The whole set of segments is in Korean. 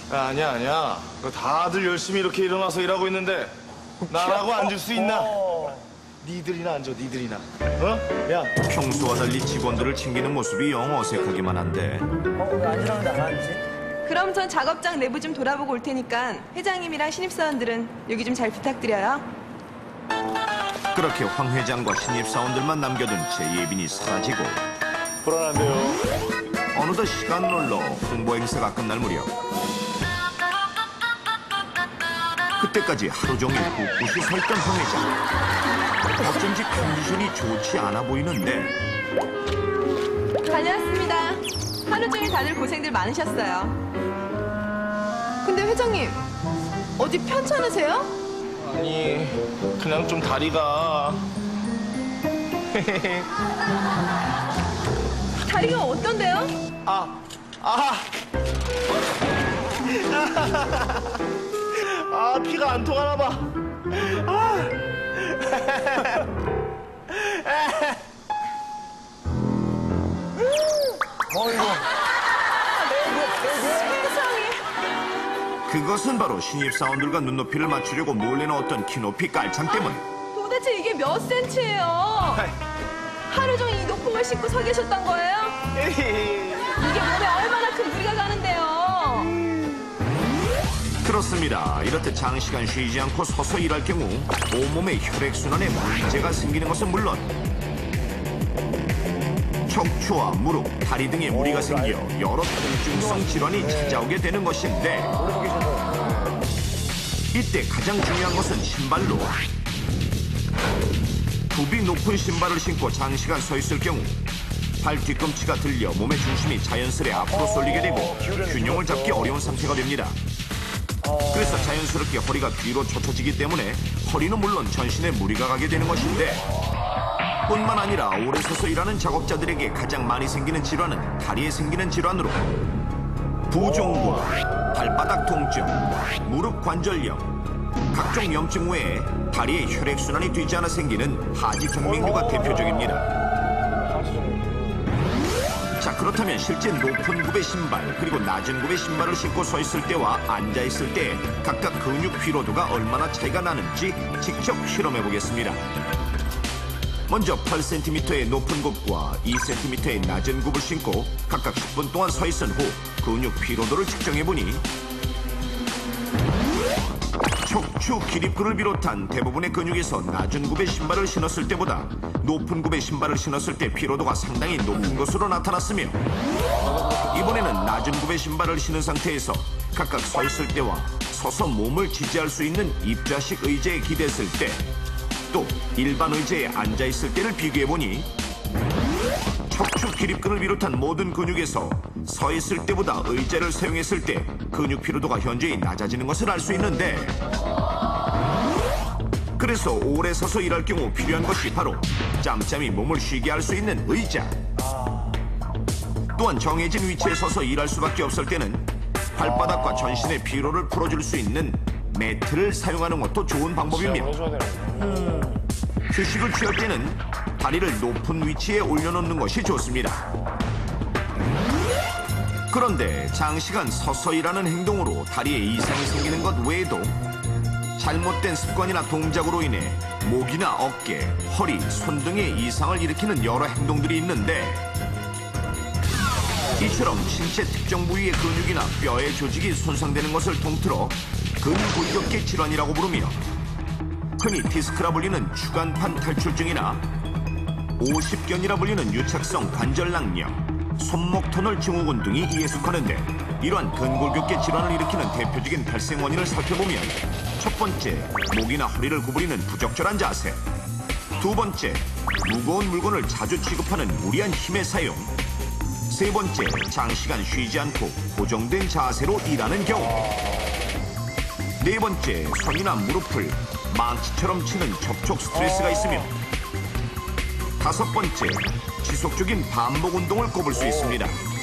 아니야, 아니야. 다들 열심히 이렇게 일어나서 일하고 있는데 나라고 앉을 수 있나? 니들이나 앉아, 니들이나. 어? 야. 평소와 달리 직원들을 챙기는 모습이 영 어색하기만 한데 왜 앉으라고 나가는지? 그럼 전 작업장 내부 좀 돌아보고 올 테니까 회장님이랑 신입사원들은 여기 좀 잘 부탁드려요. 그렇게 황 회장과 신입사원들만 남겨둔 채 예빈이 사라지고 불안한데요. 어느덧 시간 놀러 홍보 행사가 끝날 무렵 그때까지 하루 종일 꿋꿋이 서 있던 황 회장. 어쩐지 컨디션이 좋지 않아 보이는데 다녀왔습니다. 하루 종일 다들 고생들 많으셨어요. 근데 회장님, 어디 편찮으세요? 아니, 그냥 좀 다리가. 다리가 어떤데요? 피가 안 통하나 봐. 세상에. 그것은 바로 신입사원들과 눈높이를 맞추려고 몰래 넣었던 키높이 깔창 때문. 도대체 이게 몇 센치예요? 하루 종일 이 높은 걸 신고 서 계셨던 거예요? 이게 몸에 얼마나 큰 무리가 가는데요? 그렇습니다. 이렇듯 장시간 쉬지 않고 서서 일할 경우 온몸의 혈액순환에 문제가 생기는 것은 물론 척추와 무릎, 다리 등에 무리가 생겨 여러 통증성 질환이 찾아오게 되는 것인데 이때 가장 중요한 것은 신발로 굽이 높은 신발을 신고 장시간 서 있을 경우 발 뒤꿈치가 들려 몸의 중심이 자연스레 앞으로 쏠리게 되고 균형을 잡기 어려운 상태가 됩니다. 그래서 자연스럽게 허리가 뒤로 젖혀지기 때문에 허리는 물론 전신에 무리가 가게 되는 것인데 뿐만 아니라 오래 서서 일하는 작업자들에게 가장 많이 생기는 질환은 다리에 생기는 질환으로 부종과 발바닥 통증, 무릎 관절염, 각종 염증 외에 다리의 혈액순환이 되지 않아 생기는 하지정맥류가 대표적입니다. 자, 그렇다면 실제 높은 굽의 신발 그리고 낮은 굽의 신발을 신고 서 있을 때와 앉아 있을 때 각각 근육 피로도가 얼마나 차이가 나는지 직접 실험해 보겠습니다. 먼저 8cm의 높은 굽과 2cm의 낮은 굽을 신고 각각 10분 동안 서 있은 후 근육 피로도를 측정해보니 척추 기립근을 비롯한 대부분의 근육에서 낮은 굽의 신발을 신었을 때보다 높은 굽의 신발을 신었을 때 피로도가 상당히 높은 것으로 나타났으며 이번에는 낮은 굽의 신발을 신은 상태에서 각각 서 있을 때와 서서 몸을 지지할 수 있는 입좌식 의자에 기댔을 때 또 일반 의자에 앉아있을 때를 비교해보니 척추 기립근을 비롯한 모든 근육에서 서 있을 때보다 의자를 사용했을 때 근육 피로도가 현저히 낮아지는 것을 알 수 있는데 그래서 오래 서서 일할 경우 필요한 것이 바로 짬짬이 몸을 쉬게 할 수 있는 의자. 또한 정해진 위치에 서서 일할 수밖에 없을 때는 발바닥과 전신의 피로를 풀어줄 수 있는 매트를 사용하는 것도 좋은 방법이며 휴식을 취할 때는 다리를 높은 위치에 올려놓는 것이 좋습니다. 그런데 장시간 서서 일하는 행동으로 다리에 이상이 생기는 것 외에도 잘못된 습관이나 동작으로 인해 목이나 어깨, 허리, 손 등의 이상을 일으키는 여러 행동들이 있는데 이처럼 신체 특정 부위의 근육이나 뼈의 조직이 손상되는 것을 통틀어 근골격계 질환이라고 부르며 흔히 디스크라 불리는 추간판 탈출증이나 오십견이라 불리는 유착성 관절낭염, 손목 터널 증후군 등이 이에 속하는데 이러한 근골격계 질환을 일으키는 대표적인 발생 원인을 살펴보면 첫 번째, 목이나 허리를 구부리는 부적절한 자세. 두 번째, 무거운 물건을 자주 취급하는 무리한 힘의 사용. 세 번째, 장시간 쉬지 않고 고정된 자세로 일하는 경우. 네 번째, 손이나 무릎을 망치처럼 치는 접촉 스트레스가 있으며 다섯 번째, 지속적인 반복 운동을 꼽을 수 있습니다.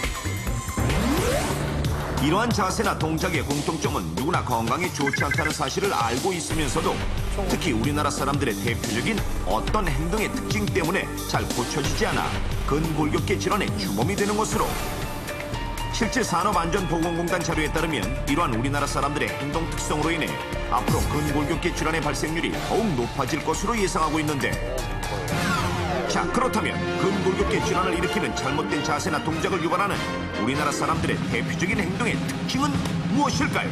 이러한 자세나 동작의 공통점은 누구나 건강에 좋지 않다는 사실을 알고 있으면서도 특히 우리나라 사람들의 대표적인 어떤 행동의 특징 때문에 잘 고쳐지지 않아 근골격계 질환의 주범이 되는 것으로 실제 산업안전보건공단 자료에 따르면 이러한 우리나라 사람들의 행동 특성으로 인해 앞으로 근골격계 질환의 발생률이 더욱 높아질 것으로 예상하고 있는데, 자, 그렇다면 근골격계 질환을 일으키는 잘못된 자세나 동작을 유발하는 우리나라 사람들의 대표적인 행동의 특징은 무엇일까요?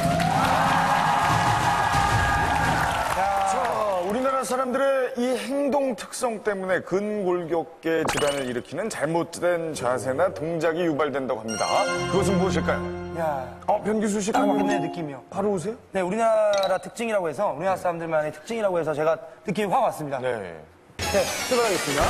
우리나라 사람들의 이 행동 특성 때문에 근골격계 질환을 일으키는 잘못된 자세나 동작이 유발된다고 합니다. 그것은 무엇일까요? 야, 변기수 씨, 딱 오겠네, 느낌이요. 바로 오세요? 네, 우리나라 특징이라고 해서, 우리나라 사람들만의 특징이라고 해서 제가 느낌이 확 왔습니다. 네. 네, 출발하겠습니다.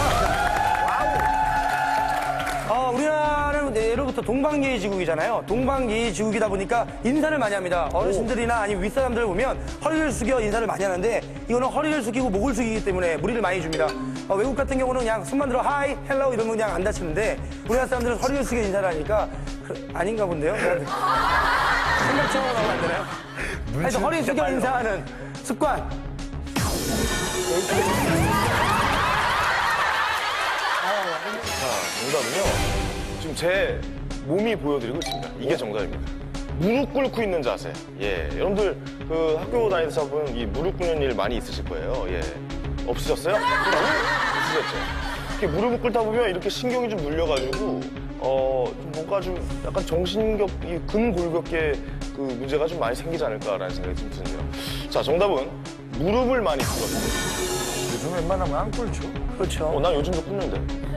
우리나라는 예로부터 동방예의지국이잖아요. 동방예의지국이다 보니까 인사를 많이 합니다. 어르신들이나 아니면 윗사람들을 보면 허리를 숙여 인사를 많이 하는데, 이거는 허리를 숙이고 목을 숙이기 때문에 무리를 많이 줍니다. 외국 같은 경우는 그냥 손만 들어 하이, 헬로 이러면 그냥 안 다치는데, 우리나라 사람들은 허리를 숙여 인사를 하니까 아닌가 본데요? 생각처럼 하면 안 되나요? 하여튼 허리 숙여 인사하는 습관. 정답은요. 지금 제 몸이 보여드리고 있습니다. 이게 정답입니다. 무릎 꿇고 있는 자세. 예, 여러분들 그 학교 다니면서 보면 이 무릎 꿇는 일 많이 있으실 거예요. 예, 없으셨어요? 없으셨죠. 이렇게 무릎을 꿇다 보면 이렇게 신경이 좀 눌려가지고 좀 뭔가 좀 약간 정신격, 이 근골격계 그 문제가 좀 많이 생기지 않을까라는 생각이 좀 드네요. 자, 정답은 무릎을 많이 꿇거든요. 요즘 웬만하면 안 꿇죠. 그렇죠. 난 요즘도 꿇는데.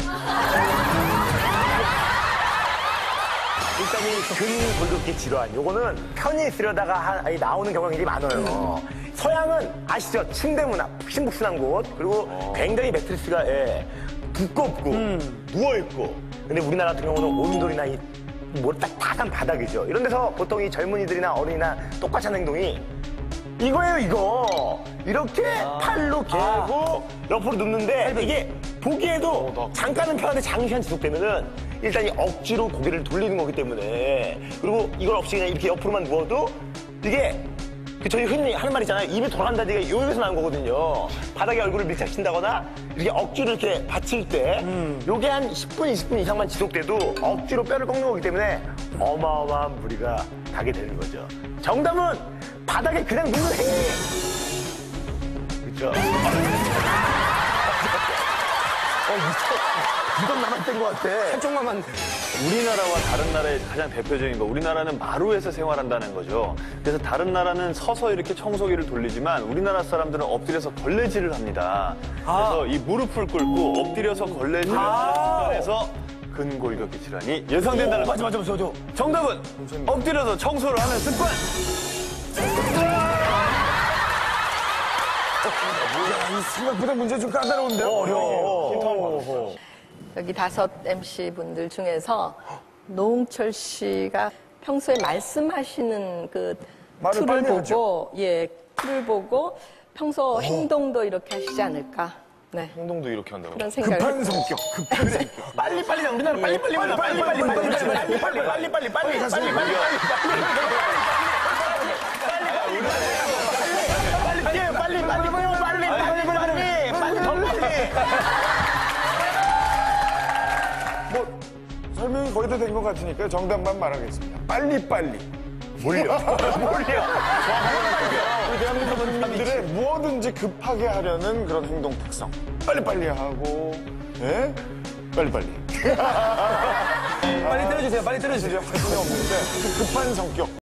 일단 이 근골격계 질환, 요거는 편히 쓰려다가 나오는 경우가 굉장히 많아요. 서양은 아시죠? 침대 문화, 푹신푹신한 곳, 그리고 굉장히 매트리스가 두껍고 누워있고. 근데 우리나라 같은 경우는 온돌이나 이 뭘 딱 타산 바닥이죠. 이런 데서 보통 이 젊은이들이나 어린이나 똑같이 하는 행동이 이거예요, 이거. 이렇게 팔로 개고 옆으로 눕는데 이게 보기에도 잠깐은 편한데 장시간 지속되면은 일단 이 억지로 고개를 돌리는 거기 때문에, 그리고 이걸 없이 그냥 이렇게 옆으로만 누워도 이게 저희 흔히 하는 말 있잖아요. 입이 돌아간다는 얘기가 여기서 나온 거거든요. 바닥에 얼굴을 밀착시킨다거나 이렇게 억지로 이렇게 받칠 때 요게 한 10분, 20분 이상만 지속돼도 억지로 뼈를 꺾는 거기 때문에 어마어마한 무리가 가게 되는 거죠. 정답은 바닥에 그냥 눕는 행위. 그렇죠? 이건 남았던 것 같아. 한쪽만 맞네. 우리나라와 다른 나라의 가장 대표적인 거, 우리나라는 마루에서 생활한다는 거죠. 그래서 다른 나라는 서서 이렇게 청소기를 돌리지만 우리나라 사람들은 엎드려서 걸레질을 합니다. 그래서 이 무릎을 꿇고 엎드려서 걸레질을 하는 습관에서 근골격계 질환이 예상된다는 거죠. 맞아. 정답은 엎드려서 청소를 하는 습관. 이 생각보다 문제 좀 까다로운데요? 어려워. 여기 5 MC분들 중에서 노홍철 씨가 평소에 말씀하시는 그 말을 틀을 빨리 보고, 하죠. 틀을 보고 평소 행동도 이렇게 하시지 않을까. 네. 행동도 이렇게 한다고. 그런 생각을. 급한 성격, 급한 성격. 빨리빨리 우리나라 빨리빨리 설명이 거의 다 된 것 같으니까 정답만 말하겠습니다. 빨리빨리. 몰려. 우리 대한민국 국민들의 무엇든지 급하게 하려는 그런 행동 특성. 빨리빨리 하고, 예? 빨리빨리. 빨리 때려주세요, 빨리 때려주세요. 이제 관심이 없는데 그 급한 성격.